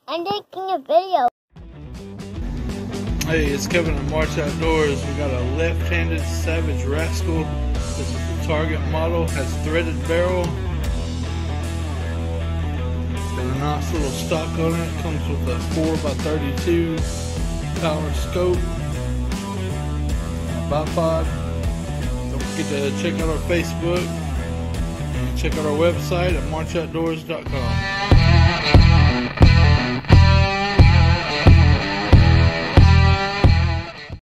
I'm making a video. Hey, it's Kevin at March Outdoors. We got a left-handed Savage Rascal. This is the Target model. Has threaded barrel. It's got a nice little stock on it. Comes with a 4x32 power scope. Bipod. Don't forget to check out our Facebook and check out our website at marchoutdoors.com.